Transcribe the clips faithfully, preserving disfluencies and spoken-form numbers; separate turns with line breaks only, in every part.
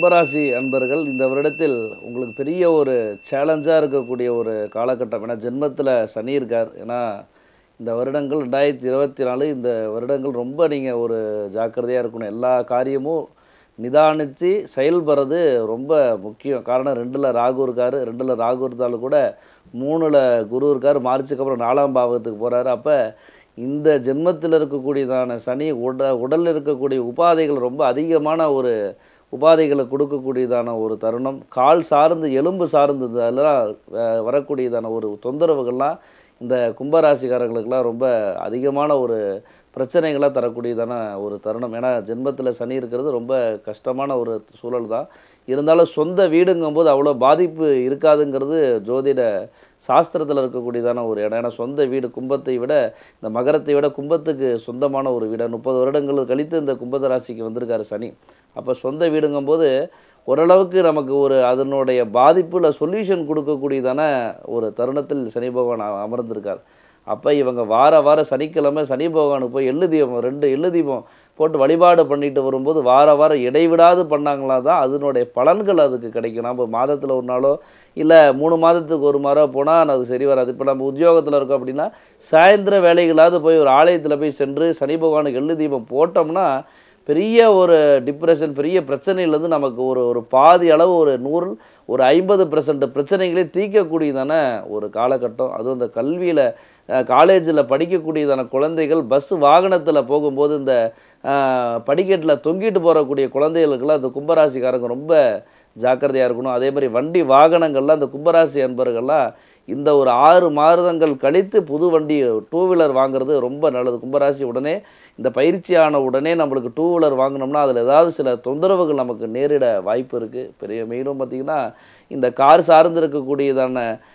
கும்பராசி அன்பர்கள் இந்த வருடத்தில் உங்களுக்கு பெரிய ஒரு சேலஞ்சாக இருக்கக்கூடிய ஒரு காலகட்டம். ஏன்னா ஜென்மத்தில் சனி இருக்கார். ஏன்னா இந்த வருடங்கள் ரெண்டாயிரத்தி இருபத்தி நாலு இந்த வருடங்கள் ரொம்ப நீங்கள் ஒரு ஜாக்கிரதையாக இருக்கணும். எல்லா காரியமும் நிதானித்து செயல்படுறது ரொம்ப முக்கியம். காரணம் ரெண்டில் ராகு இருக்கார். ரெண்டில் ராகு இருந்தாலும் கூட மூணில் குரு இருக்கார். மார்ச்சுக்கு அப்புறம் நாலாம் பாவத்துக்கு போகிறாரு. அப்போ இந்த ஜென்மத்தில் இருக்கக்கூடியதான சனி உட உடலில் இருக்கக்கூடிய உபாதைகள் ரொம்ப அதிகமான ஒரு உபாதைகளை கொடுக்கக்கூடியதான ஒரு தருணம். கால் சார்ந்து எலும்பு சார்ந்து அதெல்லாம் வரக்கூடியதான ஒரு தொந்தரவுகள்லாம் இந்த கும்பராசிக்காரர்களுக்கெல்லாம் ரொம்ப அதிகமான ஒரு பிரச்சனைகளாக தரக்கூடியதான ஒரு தருணம். ஏன்னா ஜென்மத்தில் சனி இருக்கிறது ரொம்ப கஷ்டமான ஒரு சூழல் தான். இருந்தாலும் சொந்த வீடுங்கும்போது அவ்வளோ பாதிப்பு இருக்காதுங்கிறது ஜோதிட சாஸ்திரத்தில் இருக்கக்கூடியதான ஒரு இடம். ஏன்னா சொந்த வீடு கும்பத்தை விட இந்த மகரத்தை விட கும்பத்துக்கு சொந்தமான ஒரு வீடு. முப்பது வருடங்கள் கழித்து இந்த கும்பத ராசிக்கு வந்திருக்காரு சனி. அப்போ சொந்த வீடுங்கும்போது ஓரளவுக்கு நமக்கு ஒரு அதனுடைய பாதிப்பில் சொல்யூஷன் கொடுக்கக்கூடியதான ஒரு தருணத்தில் சனி பகவான் அமர்ந்திருக்கார். அப்போ இவங்க வார வாரம் சனிக்கிழமை சனி பகவானுக்கு போய் எள்ளு தீபம் ரெண்டு எள்ளு தீபம் போட்டு வழிபாடு பண்ணிட்டு வரும்போது வார வாரம் இடைவிடாது பண்ணாங்களா தான் அதனுடைய பலன்கள் அதுக்கு கிடைக்கும். நம்ம மாதத்தில் ஒரு நாளோ இல்லை மூணு மாதத்துக்கு ஒரு முறை போனால் அது சரி வராது. இப்போ நம்ம உத்தியோகத்தில் இருக்கோம் அப்படின்னா சாயந்தர வேலைகளாவது போய் ஒரு ஆலயத்தில் போய் சென்று சனி பகவானுக்கு எள்ளு தீபம் போட்டோம்னா பெரிய ஒரு டிப்ரெஷன் பெரிய பிரச்சனையிலேருந்து நமக்கு ஒரு ஒரு பாதி அளவு ஒரு நூறு ஒரு ஐம்பது பர்சன்ட் பிரச்சனைகளே தீர்க்கக்கூடியதான ஒரு காலகட்டம். அதுவும் இந்த கல்வியில் காலேஜில் படிக்கக்கூடியதான குழந்தைகள் பஸ் வாகனத்தில் போகும்போது இந்த படிக்கட்டில் தொங்கிட்டு போகக்கூடிய குழந்தைகளுக்கெல்லாம் இந்த கும்பராசிக்காரங்க ரொம்ப ஜாக்கிரதையாக இருக்கணும். அதே மாதிரி வண்டி வாகனங்கள்லாம் இந்த கும்பராசி அன்பர்கள்லாம் இந்த ஒரு ஆறு மாதங்கள் கழித்து புது வண்டி டூ வீலர் வாங்குறது ரொம்ப நல்லது. கும்பராசி உடனே இந்த பயிற்சியான உடனே நம்மளுக்கு டூ வீலர் வாங்கினோம்னா அதில் ஏதாவது சில தொந்தரவுகள் நமக்கு நேரிட வாய்ப்பு இருக்குது. பெரிய மெயினும் பார்த்திங்கன்னா இந்த கார் சார்ந்து இருக்கக்கூடியதான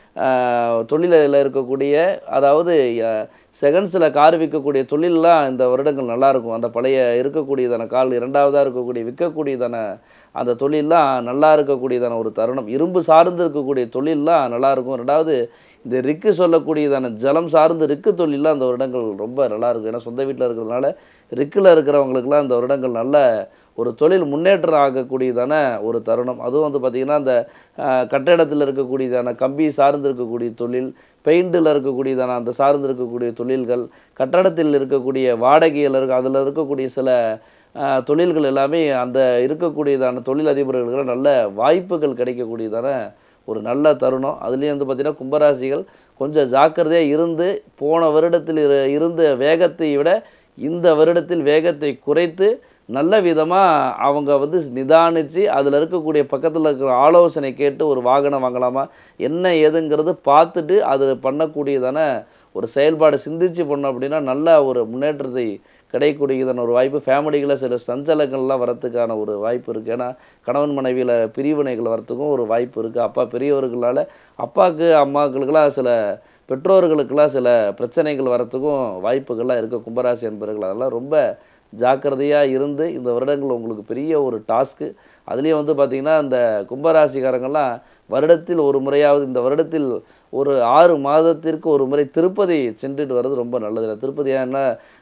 தொழிலில் இருக்கக்கூடிய அதாவது செகண்ட்ஸில் கார் விற்கக்கூடிய தொழிலெலாம் இந்த வருடங்கள் நல்லாயிருக்கும். அந்த பழைய இருக்கக்கூடியதான கால் இரண்டாவதாக இருக்கக்கூடிய விற்கக்கூடியதான அந்த தொழிலெலாம் நல்லா இருக்கக்கூடியதான ஒரு தருணம். இரும்பு சார்ந்து இருக்கக்கூடிய தொழிலெலாம் நல்லாயிருக்கும். ரெண்டாவது இந்த ரிக்கு சொல்லக்கூடியதான ஜலம் சார்ந்து ரிக்கு தொழிலெலாம் அந்த வருடங்கள் ரொம்ப நல்லாயிருக்கும். ஏன்னா சொந்த வீட்டில் இருக்கிறதுனால ரிக்கில் இருக்கிறவங்களுக்கெல்லாம் இந்த வருடங்கள் நல்ல ஒரு தொழில் முன்னேற்றம் ஆகக்கூடியதான ஒரு தருணம். அதுவும் வந்து பார்த்திங்கன்னா இந்த கட்டிடத்தில் இருக்கக்கூடியதான கம்பி சார்ந்து இருக்கக்கூடிய தொழில், பெயிண்டில் இருக்கக்கூடியதான அந்த சார்ந்து இருக்கக்கூடிய தொழில்கள், கட்டடத்தில் இருக்கக்கூடிய வாடகையில் இருக்க அதில் இருக்கக்கூடிய சில தொழில்கள் எல்லாமே அந்த இருக்கக்கூடியதான தொழில் அதிபர்களுக்கு நல்ல வாய்ப்புகள் கிடைக்கக்கூடியதான ஒரு நல்ல தருணம். அதுலேயும் வந்து பார்த்திங்கன்னா கும்பராசிகள் கொஞ்சம் ஜாக்கிரதையாக இருந்து போன வருடத்தில் இருந்த வேகத்தை விட இந்த வருடத்தில் வேகத்தை குறைத்து நல்ல விதமாக அவங்க வந்து நிதானித்து அதில் இருக்கக்கூடிய பக்கத்தில் இருக்கிற ஆலோசனை கேட்டு ஒரு வாகனம் வாங்கலாமா என்ன ஏதுங்கிறது பார்த்துட்டு அது பண்ணக்கூடியதான ஒரு செயல்பாடு சிந்தித்து பண்ணோம் அப்படின்னா நல்ல ஒரு முன்னேற்றத்தை கிடைக்கக்கூடியதான ஒரு வாய்ப்பு. ஃபேமிலிகளில் சில சஞ்சலங்கள்லாம் வரத்துக்கான ஒரு வாய்ப்பு இருக்குது. ஏன்னா கணவன் மனைவியில் பிரிவினைகள் வரத்துக்கும் ஒரு வாய்ப்பு இருக்குது. அப்பா பெரியவர்களால் அப்பாவுக்கு அம்மாக்களுக்கெல்லாம் சில பெற்றோர்களுக்கெல்லாம் சில பிரச்சனைகள் வரத்துக்கும் வாய்ப்புகள்லாம் இருக்குது. கும்பராசி என்பவர்கள் அதெல்லாம் ரொம்ப ஜாக்கிரதையாக இருந்து இந்த வருடங்கள் உங்களுக்கு பெரிய ஒரு டாஸ்க்கு. அதுலேயும் வந்து பார்த்திங்கன்னா இந்த கும்பராசிக்காரங்கள்லாம் வருடத்தில் ஒரு முறையாவது இந்த வருடத்தில் ஒரு ஆறு மாதத்திற்கு ஒரு முறை திருப்பதி சென்றுட்டு வர்றது ரொம்ப நல்லது. திருப்பதி என்ன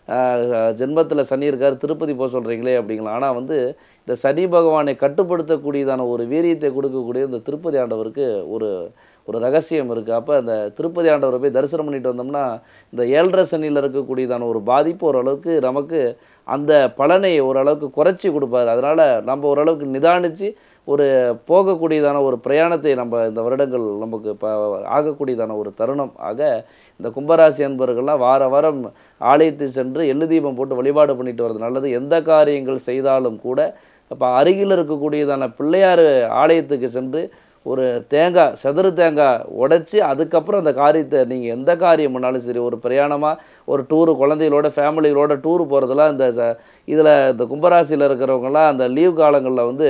ஜென்மத்தில் சனி இருக்கார் திருப்பதி போக சொல்கிறீங்களே அப்படிங்களா. ஆனால் வந்து இந்த சனி பகவானை கட்டுப்படுத்தக்கூடியதான ஒரு வீரியத்தை கொடுக்கக்கூடிய இந்த திருப்பதி ஆண்டவருக்கு ஒரு ஒரு ரகசியம் இருக்குது. அப்போ அந்த திருப்பதி ஆண்டவரை போய் தரிசனம் பண்ணிட்டு வந்தோம்னா இந்த ஏழரை சனியில் இருக்கக்கூடியதான ஒரு பாதிப்பு ஓரளவுக்கு நமக்கு அந்த பலனை ஓரளவுக்கு குறைச்சி கொடுப்பார். அதனால் நம்ம ஓரளவுக்கு நிதானித்து ஒரு போகக்கூடியதான ஒரு பிரயாணத்தை நம்ம இந்த வருடங்கள் நமக்கு இப்போ ஆகக்கூடியதான ஒரு தருணம். ஆக இந்த கும்பராசி அன்பர்கள்லாம் வார வாரம் ஆலயத்தை சென்று எள்ளு தீபம் போட்டு வழிபாடு பண்ணிட்டு வர்றது நல்லது. எந்த காரியங்கள் செய்தாலும் கூட இப்போ அருகில் இருக்கக்கூடியதான பிள்ளையார் ஆலயத்துக்கு சென்று ஒரு தேங்காய் செதறு தேங்காய் உடைச்சி அதுக்கப்புறம் அந்த காரியத்தை நீங்கள் எந்த காரியம் பண்ணாலும் சரி ஒரு பிரயாணமாக ஒரு டூரு குழந்தைகளோட ஃபேமிலிகளோட டூரு போகிறதுலாம் இந்த இதில் இந்த கும்பராசியில் இருக்கிறவங்கலாம் அந்த லீவ் காலங்களில் வந்து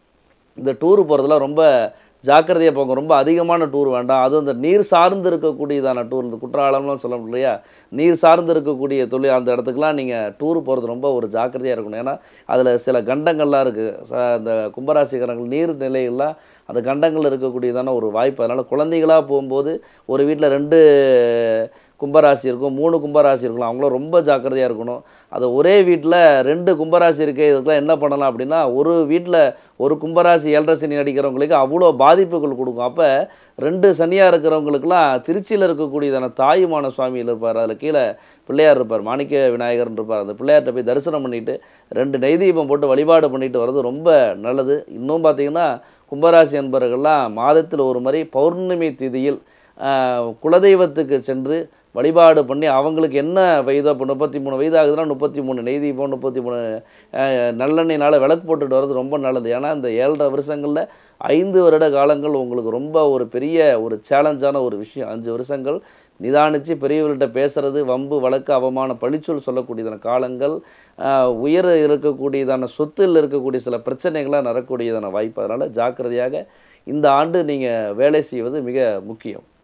இந்த டூரு போகிறதுலாம் ரொம்ப ஜாக்கிரதையாக போங்க. ரொம்ப அதிகமான டூர் வேண்டாம். அதுவும் இந்த நீர் சார்ந்து இருக்கக்கூடியதான டூர் இந்த குற்றாலம்லாம் சொல்ல இல்லையா நீர் சார்ந்து இருக்கக்கூடிய தொழில் அந்த இடத்துக்குலாம் நீங்கள் டூர் போகிறது ரொம்ப ஒரு ஜாக்கிரதையாக இருக்கணும். ஏன்னா அதில் சில கண்டங்கள்லாம் இருக்குது. அந்த கும்பராசிக்காரங்கள் நீர் நிலைகள்லாம் அந்த கண்டங்கள் இருக்கக்கூடியதான ஒரு வாய்ப்பு. அதனால் குழந்தைகளாக போகும்போது ஒரு வீட்டில் ரெண்டு கும்பராசி இருக்கும், மூணு கும்பராசி இருக்கலாம். அவங்களும் ரொம்ப ஜாக்கிரதையாக இருக்கணும். அது ஒரே வீட்டில் ரெண்டு கும்பராசி இருக்குது. இதுக்கெல்லாம் என்ன பண்ணலாம் அப்படின்னா, ஒரு வீட்டில் ஒரு கும்பராசி ஏழரை சனி அடிக்கிறவங்களுக்கு அவ்வளோ பாதிப்புகள் கொடுக்கும். அப்போ ரெண்டு சனியாக இருக்கிறவங்களுக்குலாம் திருச்சியில் இருக்கக்கூடியதான தாயுமான சுவாமியில் இருப்பார். அதில் கீழே பிள்ளையார் இருப்பார், மாணிக்க விநாயகர் இருப்பார். அந்த பிள்ளையார்கிட்ட போய் தரிசனம் பண்ணிவிட்டு ரெண்டு நெய் தீபம் போட்டு வழிபாடு பண்ணிட்டு வர்றது ரொம்ப நல்லது. இன்னும் பார்த்திங்கன்னா கும்பராசி அன்பர்கள்லாம் மாதத்தில் ஒரு முறை பௌர்ணமி திதியில் குலதெய்வத்துக்கு சென்று வழிபாடு பண்ணி அவங்களுக்கு என்ன வயதோ இப்போ முப்பத்தி மூணு வயது ஆகுதுன்னா முப்பத்தி மூணு நெய் தீபம் முப்பத்தி மூணு நல்லெண்ணெய்னால் விளக்கு போட்டுட்டு வர்றது ரொம்ப நல்லது. ஏன்னா இந்த ஏழரை வருஷங்களில் ஐந்து வருட காலங்கள் உங்களுக்கு ரொம்ப ஒரு பெரிய ஒரு சேலஞ்சான ஒரு விஷயம். அஞ்சு வருஷங்கள் நிதானித்து பெரியவர்கள்ட்ட பேசுகிறது, வம்பு வழக்கு அவமான பழிச்சொல் சொல்லக்கூடியதான காலங்கள், உயர இருக்கக்கூடியதான சொத்தில் இருக்கக்கூடிய சில பிரச்சனைகளாக நடக்கக்கூடியதான வாய்ப்பு. அதனால் ஜாக்கிரதையாக இந்த ஆண்டு நீங்கள் வேலை செய்வது மிக முக்கியம்.